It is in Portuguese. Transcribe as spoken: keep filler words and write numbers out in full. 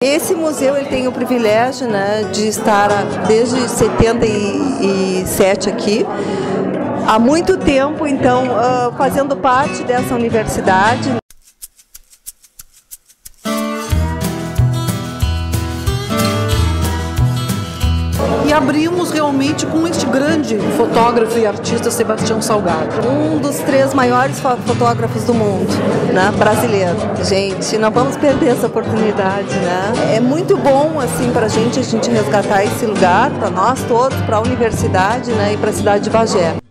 Esse museu ele tem o privilégio, né, de estar desde setenta e sete aqui, há muito tempo, então, uh, fazendo parte dessa universidade. E abrimos realmente com este grande fotógrafo e artista Sebastião Salgado. Um dos três maiores fotógrafos do mundo, né, brasileiro. Gente, não vamos perder essa oportunidade, né? É muito bom, assim, para a gente, a gente resgatar esse lugar, para nós todos, para a universidade, né, e para a cidade de Bagé.